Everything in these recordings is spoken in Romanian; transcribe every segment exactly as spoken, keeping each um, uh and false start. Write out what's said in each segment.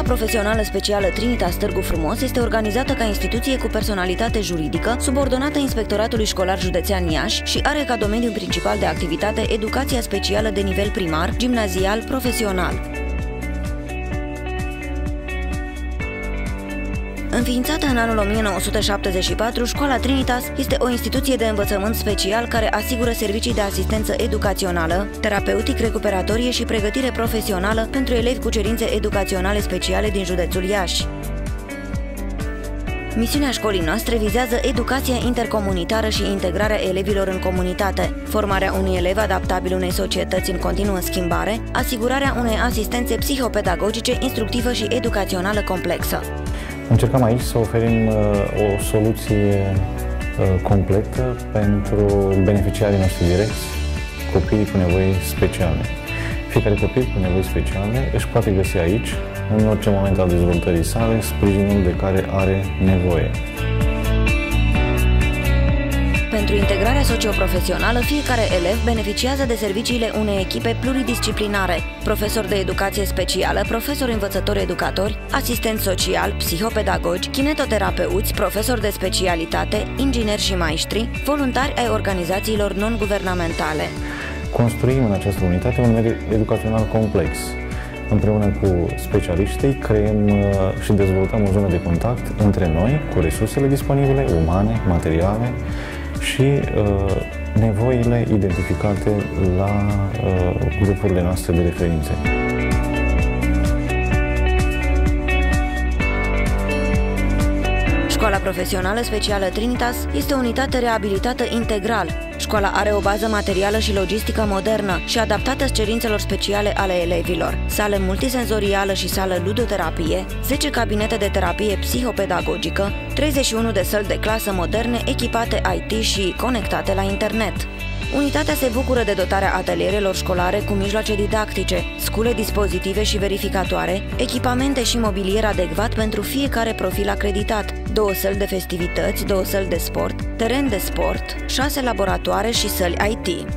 Profesională Specială Trinitas Târgu Frumos este organizată ca instituție cu personalitate juridică, subordonată Inspectoratului Școlar Județean Iași și are ca domeniu principal de activitate educația specială de nivel primar, gimnazial, profesional. Înființată în anul o mie nouă sute șaptezeci și patru, Școala Trinitas este o instituție de învățământ special care asigură servicii de asistență educațională, terapeutic, recuperatorie și pregătire profesională pentru elevi cu cerințe educaționale speciale din județul Iași. Misiunea școlii noastre vizează educația intercomunitară și integrarea elevilor în comunitate, formarea unui elev adaptabil unei societăți în continuă schimbare, asigurarea unei asistențe psihopedagogice, instructivă și educațională complexă. Încercăm aici să oferim uh, o soluție uh, completă pentru beneficiarii noștri direcți, copiii cu nevoi speciale. Fiecare copil cu nevoi speciale își poate găsi aici, în orice moment al dezvoltării sale, sprijinul de care are nevoie. Pentru integrarea socioprofesională, fiecare elev beneficiază de serviciile unei echipe pluridisciplinare, profesori de educație specială, profesori învățători educatori, asistenți social, psihopedagogi, kinetoterapeuți, profesori de specialitate, ingineri și maestri, voluntari ai organizațiilor non-guvernamentale. Construim în această unitate un mediu educațional complex. Împreună cu specialiștii creăm și dezvoltăm o zonă de contact între noi, cu resursele disponibile, umane, materiale, și uh, nevoile identificate la uh, grupurile noastre de referințe. Școala Profesională Specială Trinitas este o unitate reabilitată integral. Școala are o bază materială și logistică modernă și adaptată cerințelor speciale ale elevilor, sală multisenzorială și sală ludoterapie, zece cabinete de terapie psihopedagogică, treizeci și unu de săli de clasă moderne echipate I T și conectate la internet. Unitatea se bucură de dotarea atelierelor școlare cu mijloace didactice, scule, dispozitive și verificatoare, echipamente și mobilier adecvat pentru fiecare profil acreditat, două săli de festivități, două săli de sport, teren de sport, șase laboratoare și săli I T.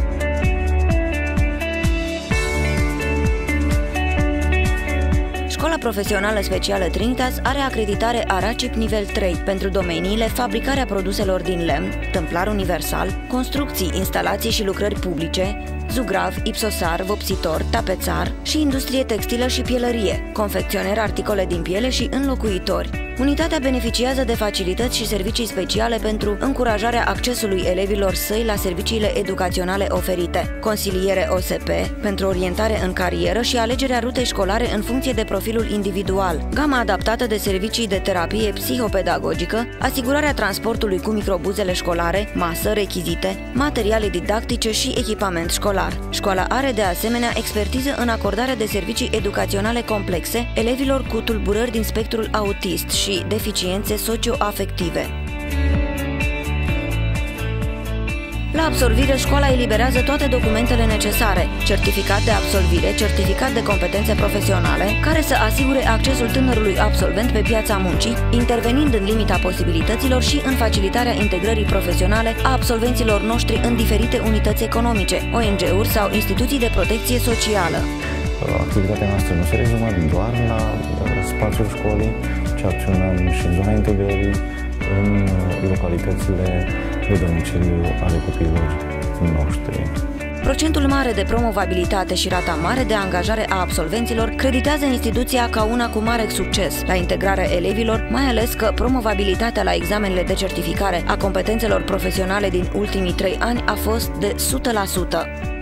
Școala Profesională Specială Trinitas are acreditare ARACIP nivel trei pentru domeniile fabricarea produselor din lemn, tâmplar universal, construcții, instalații și lucrări publice, zugrav, ipsosar, vopsitor, tapețar și industrie textilă și pielărie, confecționer articole din piele și înlocuitori. Unitatea beneficiază de facilități și servicii speciale pentru încurajarea accesului elevilor săi la serviciile educaționale oferite, consiliere O S P pentru orientare în carieră și alegerea rutei școlare în funcție de profilul individual, gama adaptată de servicii de terapie psihopedagogică, asigurarea transportului cu microbuzele școlare, masă, rechizite, materiale didactice și echipament școlar. Școala are de asemenea expertiză în acordarea de servicii educaționale complexe elevilor cu tulburări din spectrul autist și și deficiențe socio-afective. La absolvire, școala eliberează toate documentele necesare, certificat de absolvire, certificat de competențe profesionale, care să asigure accesul tânărului absolvent pe piața muncii, intervenind în limita posibilităților și în facilitarea integrării profesionale a absolvenților noștri în diferite unități economice, O N G-uri sau instituții de protecție socială. Activitatea noastră nu se rezumă doar la spațiul școlii, ci acționăm și în zona integrării în localitățile de domiciliu ale copiilor noștri. Procentul mare de promovabilitate și rata mare de angajare a absolvenților creditează instituția ca una cu mare succes la integrarea elevilor, mai ales că promovabilitatea la examenele de certificare a competențelor profesionale din ultimii trei ani a fost de o sută la sută.